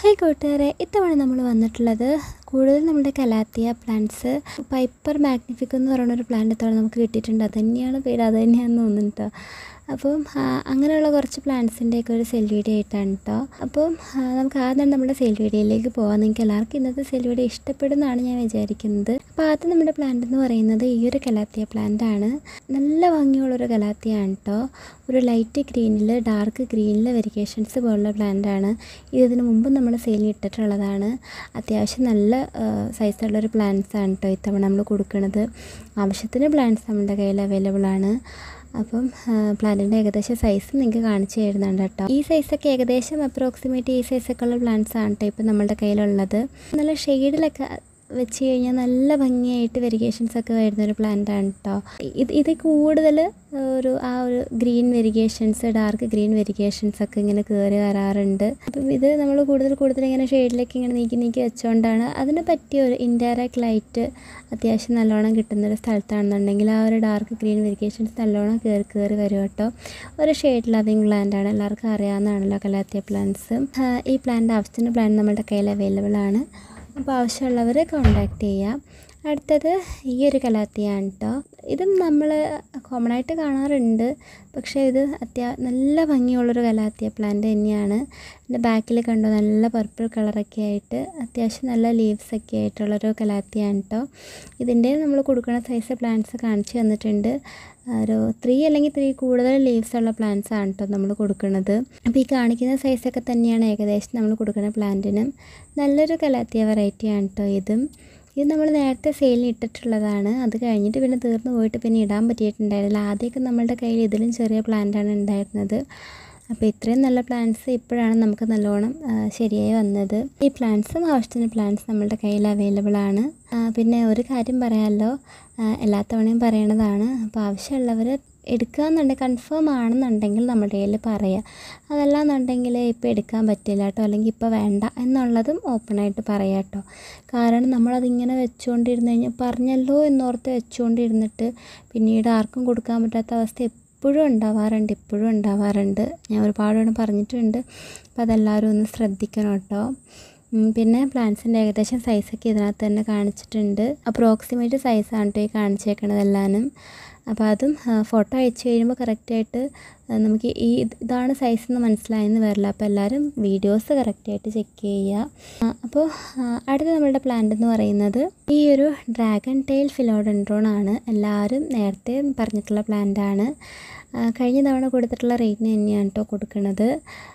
Hi കൂട്ടുകാരെ, ഇത്തവണ നമ്മൾ വന്നിട്ടുള്ളത് കൂടുതൽ നമ്മുടെ കലാത്തിയ പ്ലാന്റ്സ് പൈപ്പർ മാഗ്നിഫിക്കം എന്ന് പറയുന്നൊരു പ്ലാന്റ് ഇത്തവണ നമുക്ക് കിട്ടിയിട്ടുണ്ട്. അത് തന്നെയാണ് പേര്, അത് തന്നെയാണെന്ന് തോന്നുന്നു കേട്ടോ. അപ്പം അങ്ങനെയുള്ള കുറച്ച് പ്ലാന്റ്സിൻ്റെയൊക്കെ ഒരു സെൽ വീഡിയോ ആയിട്ടാണ് കേട്ടോ. അപ്പം നമുക്ക് ആദ്യം നമ്മുടെ സെൽ വീഡിയോയിലേക്ക് പോകാം. നിങ്ങൾക്ക് എല്ലാവർക്കും ഇന്നത്തെ സെൽ വീഡിയോ ഇഷ്ടപ്പെടുന്നതാണ് ഞാൻ വിചാരിക്കുന്നത്. അപ്പോൾ ആദ്യം നമ്മുടെ പ്ലാന്റ് എന്ന് പറയുന്നത് ഈ ഒരു കലാത്തിയ പ്ലാന്റ് ആണ്. നല്ല ഭംഗിയുള്ളൊരു കലാത്തിയാണ് കേട്ടോ. ഒരു ലൈറ്റ് ഗ്രീനിൽ ഡാർക്ക് ഗ്രീനിൽ വെരിഗേഷൻസ് പോലുള്ള പ്ലാന്റ് ആണ്. ഇതിന് മുമ്പ് നമ്മൾ സെയിൽ ഇട്ടിട്ടുള്ളതാണ്. അത്യാവശ്യം നല്ല സൈസുള്ളൊരു പ്ലാന്റ്സ് ആണ് കേട്ടോ ഇത്തവണ നമ്മൾ കൊടുക്കുന്നത്. ആവശ്യത്തിന് പ്ലാന്റ്സ് നമ്മുടെ കയ്യിൽ അവൈലബിൾ ആണ്. അപ്പം പ്ലാന്റിൻ്റെ ഏകദേശം സൈസ് നിങ്ങൾക്ക് കാണിച്ചു തരുന്നുണ്ട് കേട്ടോ. ഈ സൈസൊക്കെ ഏകദേശം അപ്രോക്സിമേറ്റ് ഈ സൈസൊക്കെ ഉള്ള പ്ലാന്റ്സ് ആണ് കേട്ടോ ഇപ്പം നമ്മളുടെ കയ്യിലുള്ളത്. നല്ല ഷെയ്ഡിലൊക്കെ വെച്ച് കഴിഞ്ഞാൽ നല്ല ഭംഗിയായിട്ട് വെരിഗേഷൻസൊക്കെ വരുന്നൊരു പ്ലാന്റാണ് കേട്ടോ. ഇത് കൂടുതൽ ഒരു ഗ്രീൻ വെരിഗേഷൻസ്, ഡാർക്ക് ഗ്രീൻ വെരിഗേഷൻസൊക്കെ ഇങ്ങനെ കയറി വരാറുണ്ട്. അപ്പം ഇത് നമ്മൾ കൂടുതൽ ഇങ്ങനെ ഷെയ്ഡിലേക്ക് ഇങ്ങനെ നീക്കി വെച്ചുകൊണ്ടാണ് അതിന് പറ്റിയ ഒരു ഇൻഡയറക്റ്റ് ലൈറ്റ് അത്യാവശ്യം നല്ലോണം കിട്ടുന്നൊരു സ്ഥലത്താണെന്നുണ്ടെങ്കിൽ ആ ഒരു ഡാർക്ക് ഗ്രീൻ വെരിഗേഷൻസ് നല്ലോണം കയറി വരും കേട്ടോ. ഒരു ഷെയ്ഡ് ലവിങ് പ്ലാന്റാണ്, എല്ലാവർക്കും അറിയാവുന്നതാണല്ലോ കലാത്തിയ പ്ലാന്റ്സ്. ഈ പ്ലാന്റ് ആവശ്യത്തിന് പ്ലാന്റ് നമ്മുടെ കയ്യിൽ അവൈലബിൾ ആണ്. അപ്പോൾ ആവശ്യമുള്ളവർ കോണ്ടാക്ട് ചെയ്യാം. അടുത്തത് ഈ ഒരു കലാത്തിയാണ് കേട്ടോ. ഇതും നമ്മൾ കോമൺ ആയിട്ട് കാണാറുണ്ട്, പക്ഷേ ഇത് നല്ല ഭംഗിയുള്ളൊരു കലാത്തിയ പ്ലാന്റ് തന്നെയാണ്. എൻ്റെ ബാക്കിൽ കണ്ടോ നല്ല പർപ്പിൾ കളറൊക്കെ ആയിട്ട് അത്യാവശ്യം നല്ല ലീവ്സൊക്കെ ആയിട്ടുള്ളൊരു കലാത്തിയാണ് കേട്ടോ. ഇതിൻ്റെ നമ്മൾ കൊടുക്കുന്ന സൈസ് പ്ലാന്റ്സ് കാണിച്ചു തന്നിട്ടുണ്ട്. ഒരു 3 അല്ലെങ്കിൽ 3 കൂടുതൽ ലീവ്സ് ഉള്ള പ്ലാന്റ്സ് ആണ് കേട്ടോ നമ്മൾ കൊടുക്കുന്നത്. അപ്പോൾ ഈ കാണിക്കുന്ന സൈസൊക്കെ തന്നെയാണ് ഏകദേശം നമ്മൾ കൊടുക്കുന്ന പ്ലാന്റിനും. നല്ലൊരു കലാത്തിയ വെറൈറ്റിയാണ് കേട്ടോ ഇതും. ഇത് നമ്മൾ നേരത്തെ സെയിലിന് ഇട്ടിട്ടുള്ളതാണ്. അത് കഴിഞ്ഞിട്ട് പിന്നെ തീർന്നു പോയിട്ട് പിന്നെ ഇടാൻ പറ്റിയിട്ടുണ്ടായിരുന്നില്ല. ആദ്യമൊക്കെ നമ്മളുടെ കയ്യിൽ ഇതിലും ചെറിയ പ്ലാന്റാണ് ഉണ്ടായിരുന്നത്. അപ്പോൾ ഇത്രയും നല്ല പ്ലാന്റ്സ് ഇപ്പോഴാണ് നമുക്ക് നല്ലോണം ശരിയായി വന്നത്. ഈ പ്ലാന്റ്സും ആവശ്യത്തിന് പ്ലാന്റ്സ് നമ്മളുടെ കയ്യിൽ അവൈലബിൾ ആണ്. പിന്നെ ഒരു കാര്യം പറയാമല്ലോ, എല്ലാ തവണയും പറയണതാണ്. അപ്പോൾ ആവശ്യമുള്ളവർ എടുക്കുകയെന്നുണ്ടെങ്കിൽ കൺഫേം ആണെന്നുണ്ടെങ്കിൽ നമ്മുടെ കയ്യിൽ പറയാം. അതല്ലാന്നുണ്ടെങ്കിൽ ഇപ്പോൾ എടുക്കാൻ പറ്റില്ല കേട്ടോ, അല്ലെങ്കിൽ ഇപ്പോൾ വേണ്ട എന്നുള്ളതും ഓപ്പണായിട്ട് പറയാം കേട്ടോ. കാരണം നമ്മളതിങ്ങനെ വെച്ചുകൊണ്ടിരുന്ന് കഴിഞ്ഞാൽ പറഞ്ഞല്ലോ എന്നോർത്ത് വെച്ചുകൊണ്ടിരുന്നിട്ട് പിന്നീട് ആർക്കും കൊടുക്കാൻ പറ്റാത്ത അവസ്ഥ ഇപ്പോഴും ഉണ്ടാവാറുണ്ട്. ഞാൻ ഒരുപാട് തവണ പറഞ്ഞിട്ടുണ്ട്. അപ്പോൾ അതെല്ലാവരും ഒന്ന് ശ്രദ്ധിക്കണം കേട്ടോ. പിന്നെ പ്ലാന്റ്സിൻ്റെ ഏകദേശം സൈസൊക്കെ ഇതിനകത്ത് തന്നെ കാണിച്ചിട്ടുണ്ട്. അപ്രോക്സിമേറ്റ് സൈസാണ് കേട്ടോ ഈ കാണിച്ചേക്കണതെല്ലാനും. അപ്പോൾ അതും ഫോട്ടോ അയച്ചു കഴിയുമ്പോൾ കറക്റ്റായിട്ട് നമുക്ക് ഇതാണ് സൈസെന്ന് മനസ്സിലായെന്ന് വരില്ല. അപ്പോൾ എല്ലാവരും വീഡിയോസ് കറക്റ്റായിട്ട് ചെക്ക് ചെയ്യുക. അപ്പോൾ അടുത്ത നമ്മളുടെ പ്ലാന്റ് എന്ന് പറയുന്നത് ഈ ഒരു ഡ്രാഗൺ ടെയിൽ ഫിലോഡെൻഡ്രോൺ ആണ്. എല്ലാവരും നേരത്തെ പറഞ്ഞിട്ടുള്ള പ്ലാന്റാണ്. കഴിഞ്ഞ തവണ കൊടുത്തിട്ടുള്ള റേറ്റിന് തന്നെയാണ് കേട്ടോ കൊടുക്കുന്നത്.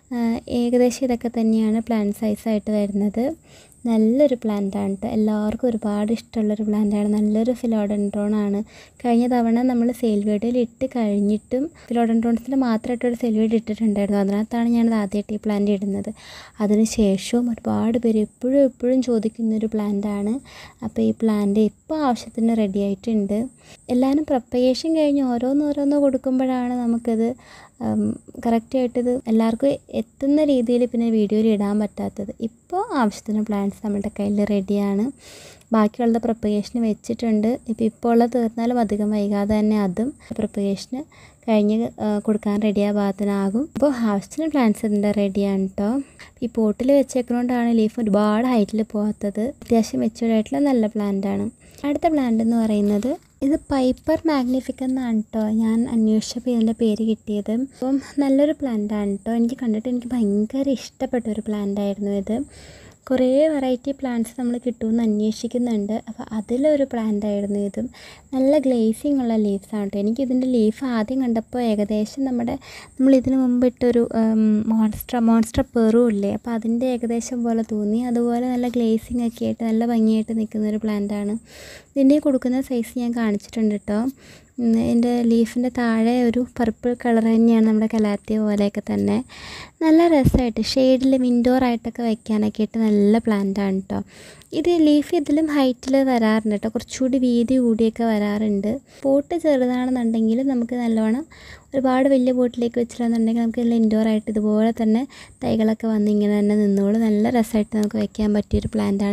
ഏകദേശം ഇതൊക്കെ തന്നെയാണ് പ്ലാന്റ് സൈസായിട്ട് വരുന്നത്. നല്ലൊരു പ്ലാന്റാണ് കേട്ടോ, എല്ലാവർക്കും ഒരുപാട് ഇഷ്ടമുള്ളൊരു പ്ലാന്റാണ്. നല്ലൊരു ഫിലോഡെൻഡ്രോൺ ആണ്. കഴിഞ്ഞ തവണ നമ്മൾ സെയിൽ വീഡിയോയിൽ ഇട്ട് കഴിഞ്ഞിട്ടും ഫിലോഡെൻഡ്രോൺസിന് മാത്രമായിട്ടൊരു സെയിൽ വീഡിയോ ഇട്ടിട്ടുണ്ടായിരുന്നു. അതിനകത്താണ് ഞാനത് ആദ്യമായിട്ട് ഈ പ്ലാന്റ് ഇടുന്നത്. അതിന് ശേഷവും ഒരുപാട് പേര് എപ്പോഴും ചോദിക്കുന്നൊരു പ്ലാന്റാണ്. അപ്പോൾ ഈ പ്ലാന്റ് ഇപ്പോൾ ആവശ്യത്തിന് റെഡി ആയിട്ടുണ്ട്. എല്ലാവരും പ്രൊപ്പഗേഷൻ കഴിഞ്ഞ് ഓരോന്ന് കൊടുക്കുമ്പോഴാണ് നമുക്കത് കറക്റ്റായിട്ടിത് എല്ലാവർക്കും എത്തുന്ന രീതിയിൽ പിന്നെ വീഡിയോയിൽ ഇടാൻ പറ്റാത്തത്. ഇപ്പോൾ ആവശ്യത്തിന് പ്ലാന്റ്സ് നമ്മുടെ കയ്യിൽ റെഡിയാണ്. ബാക്കിയുള്ളത് പ്രൊപ്പഗേഷന് വെച്ചിട്ടുണ്ട്. ഇപ്പോൾ ഉള്ളത് തീർന്നാലും അധികം വൈകാതെ തന്നെ അതും പ്രൊപ്പഗേഷന് കഴിഞ്ഞ് കൊടുക്കാൻ റെഡിയായ ഭാഗത്തിനാകും. അപ്പോൾ ആവശ്യത്തിന് പ്ലാന്റ്സ് ഇതിൻ്റെ റെഡിയാണ് കേട്ടോ. ഈ പോട്ടിൽ വെച്ചേക്കുന്നതുകൊണ്ടാണ് ലീഫ് ഒരുപാട് ഹൈറ്റിൽ പോകാത്തത്. അത്യാവശ്യം മെച്യൂർഡായിട്ടുള്ള നല്ല പ്ലാന്റാണ്. അടുത്ത പ്ലാന്റ് എന്ന് പറയുന്നത് ഇത് പൈപ്പർ മാഗ്നിഫിക്കം എന്നാണ് കേട്ടോ ഞാൻ അന്വേഷിച്ചപ്പോൾ ഇതിൻ്റെ പേര് കിട്ടിയത്. അപ്പം നല്ലൊരു പ്ലാന്റാണ് കേട്ടോ. എനിക്ക് ഭയങ്കര ഇഷ്ടപ്പെട്ട ഒരു പ്ലാന്റായിരുന്നു ഇത്. കുറേ വെറൈറ്റി പ്ലാന്റ്സ് നമ്മൾ കിട്ടുമെന്ന് അന്വേഷിക്കുന്നുണ്ട്. അപ്പോൾ അതിലൊരു പ്ലാന്റായിരുന്നു ഇതും. നല്ല ഗ്ലേസിങ് ഉള്ള ലീവ്സാണ് കേട്ടോ. എനിക്കിതിൻ്റെ ലീഫ് ആദ്യം കണ്ടപ്പോൾ ഏകദേശം നമ്മൾ ഇതിന് മുമ്പ് ഇട്ടൊരു മോൺസ്റ്റർ പെറു ഇല്ലേ, അപ്പോൾ അതിൻ്റെ ഏകദേശം പോലെ തോന്നി. അതുപോലെ നല്ല ഗ്ലേസിങ് ഒക്കെ ആയിട്ട് നല്ല ഭംഗിയായിട്ട് നിൽക്കുന്നൊരു പ്ലാന്റാണ്. ഇതിൻ്റെ കൊടുക്കുന്ന സൈസ് ഞാൻ കാണിച്ചിട്ടുണ്ട് കേട്ടോ. എൻ്റെ ലീഫിൻ്റെ താഴെ ഒരു പർപ്പിൾ കളർ തന്നെയാണ് നമ്മുടെ കലാത്തിയ പോലെയൊക്കെ തന്നെ. നല്ല രസമായിട്ട് ഷെയ്ഡിൽ ഇൻഡോറായിട്ടൊക്കെ വയ്ക്കാനൊക്കെ ആയിട്ട് നല്ല പ്ലാന്റാണ് കേട്ടോ. ഇത് ലീഫ് ഇതിലും ഹൈറ്റിൽ വരാറുണ്ട് കേട്ടോ, കുറച്ചുകൂടി വീതി കൂടിയൊക്കെ വരാറുണ്ട്. പോട്ട് ചെറുതാണെന്നുണ്ടെങ്കിൽ നമുക്ക് നല്ലോണം ഒരുപാട് വലിയ പോട്ടിലേക്ക് വെച്ചിട്ടുണ്ടെന്നുണ്ടെങ്കിൽ നമുക്ക് ഇതിൽ ഇൻഡോറായിട്ട് ഇതുപോലെ തന്നെ തൈകളൊക്കെ വന്ന് ഇങ്ങനെ തന്നെ നിന്നോളൂ. നല്ല രസമായിട്ട് നമുക്ക് വയ്ക്കാൻ പറ്റിയൊരു പ്ലാന്റാണ്. അതിൻ്റെ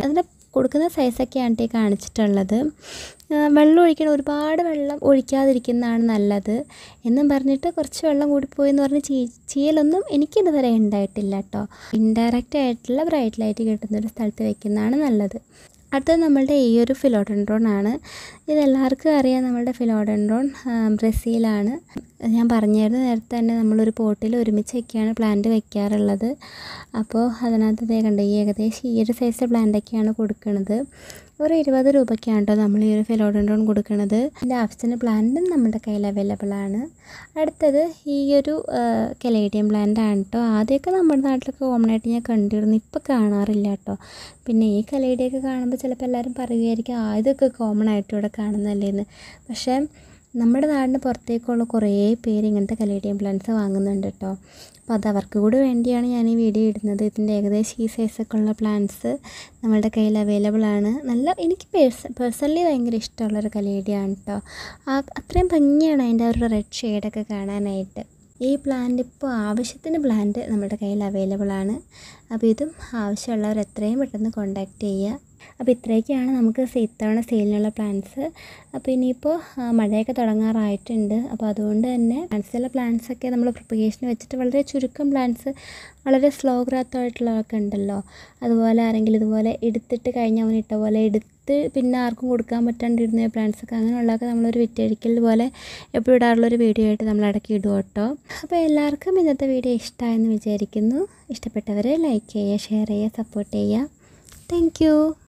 കൊടുക്കുന്ന സൈസൊക്കെയാണ് ഈ കാണിച്ചിട്ടുള്ളത്. വെള്ളം ഒഴിക്കണം, ഒരുപാട് വെള്ളം ഒഴിക്കാതിരിക്കുന്നതാണ് നല്ലത്. എന്നും പറഞ്ഞിട്ട് കുറച്ച് വെള്ളം കൂടിപ്പോയി എന്ന് പറഞ്ഞ് ചീയലൊന്നും എനിക്കിതുവരെ ഉണ്ടായിട്ടില്ല കേട്ടോ. ഇൻഡയറക്റ്റ് ആയിട്ടുള്ള ബ്രൈറ്റ് ലൈറ്റ് കിട്ടുന്നൊരു സ്ഥലത്ത് വെക്കുന്നതാണ് നല്ലത്. അടുത്തത് നമ്മളുടെ ഈ ഒരു ഫിലോഡെൻഡ്രോൺ ആണ്. ഇതെല്ലാവർക്കും അറിയാം, നമ്മളുടെ ഫിലോഡെൻഡ്രോൺ ബ്രസീലാണ്. ഞാൻ പറഞ്ഞായിരുന്നു നേരത്തെ തന്നെ നമ്മളൊരു പോട്ടിൽ ഒരുമിച്ചൊക്കെയാണ് പ്ലാന്റ് വെക്കാറുള്ളത്. അപ്പോൾ അതിനകത്ത് ഇതേ കണ്ടോ, ഏകദേശം ഈ ഒരു സൈസ് പ്ലാന്റൊക്കെയാണ് കൊടുക്കുന്നത്. ഒരു 20 രൂപയ്ക്കാണ് കേട്ടോ നമ്മൾ ഈ ഒരു ഫിലോഡെൻഡ്രോൺ കൊടുക്കുന്നത്. ഇതിൻ്റെ ആവശ്യത്തിന് പ്ലാന്റും നമ്മുടെ കയ്യിൽ അവൈലബിൾ ആണ്. അടുത്തത് ഈ ഒരു കലേഡിയം പ്ലാന്റ് ആണ് കേട്ടോ. ആദ്യമൊക്കെ നമ്മുടെ നാട്ടിലൊക്കെ കോമൺ ആയിട്ട് ഞാൻ കണ്ടിരുന്നു, ഇപ്പോൾ കാണാറില്ല കേട്ടോ. പിന്നെ ഈ കലേഡിയൊക്കെ കാണുമ്പോൾ ചിലപ്പോൾ എല്ലാവരും പറയുമായിരിക്കും ഇതൊക്കെ കോമൺ ആയിട്ട് ഇവിടെ കാണുന്നതല്ലേന്ന്. പക്ഷേ നമ്മുടെ നാടിന് പുറത്തേക്കുള്ള കുറേ പേര് ഇങ്ങനത്തെ കലേഡിയം പ്ലാന്റ്സ് വാങ്ങുന്നുണ്ട് കേട്ടോ. അപ്പോൾ അത് അവർക്ക് കൂടി വേണ്ടിയാണ് ഞാൻ ഈ വീഡിയോ ഇടുന്നത്. ഇതിൻ്റെ ഏകദേശം ഈ സൈസൊക്കെ ഉള്ള പ്ലാന്റ്സ് നമ്മളുടെ കയ്യിൽ അവൈലബിൾ ആണ്. എനിക്ക് പേഴ്സണലി ഭയങ്കര ഇഷ്ടമുള്ളൊരു കലേഡിയാണ് കേട്ടോ. അത്രയും ഭംഗിയാണ് അതിൻ്റെ ഒരു റെഡ് ഷെയ്ഡൊക്കെ കാണാനായിട്ട്. ഈ പ്ലാന്റ് ഇപ്പോൾ ആവശ്യത്തിന് പ്ലാന്റ് നമ്മുടെ കയ്യിൽ അവൈലബിൾ ആണ്. അപ്പോൾ ഇതും ആവശ്യമുള്ളവർ എത്രയും പെട്ടെന്ന് കോൺടാക്റ്റ് ചെയ്യുക. അപ്പോൾ ഇത്രയൊക്കെയാണ് നമുക്ക് ഇത്തവണ സെയിലിനുള്ള പ്ലാന്റ്സ്. അപ്പോൾ ഇനിയിപ്പോൾ മഴയൊക്കെ തുടങ്ങാറായിട്ടുണ്ട്. അപ്പോൾ അതുകൊണ്ട് തന്നെ ചില പ്ലാന്റ്സൊക്കെ നമ്മൾ പ്രൊപ്പഗേഷന് വെച്ചിട്ട് വളരെ ചുരുക്കം പ്ലാന്റ്സ്, വളരെ സ്ലോ ഗ്രോത്ത് ആയിട്ടുള്ളതൊക്കെ ഉണ്ടല്ലോ. അതുപോലെ ആരെങ്കിലും ഇതുപോലെ എടുത്തിട്ട് കഴിഞ്ഞ അവൻ ഇട്ട പോലെ എടുത്ത് പിന്നെ ആർക്കും കൊടുക്കാൻ പറ്റാണ്ടിരുന്ന പ്ലാന്റ്സൊക്കെ, അങ്ങനെയുള്ളതൊക്കെ നമ്മളൊരു വിറ്റഴിക്കൽ പോലെ എപ്പോഴും ഇടാറുള്ളൊരു വീഡിയോ ആയിട്ട് നമ്മൾ ഇടയ്ക്ക് ഇടും കേട്ടോ. അപ്പോൾ എല്ലാവർക്കും ഇന്നത്തെ വീഡിയോ ഇഷ്ടമായെന്ന് വിചാരിക്കുന്നു. ഇഷ്ടപ്പെട്ടവർ ലൈക്ക് ചെയ്യുക, ഷെയർ ചെയ്യുക, സപ്പോർട്ട് ചെയ്യുക. Thank U.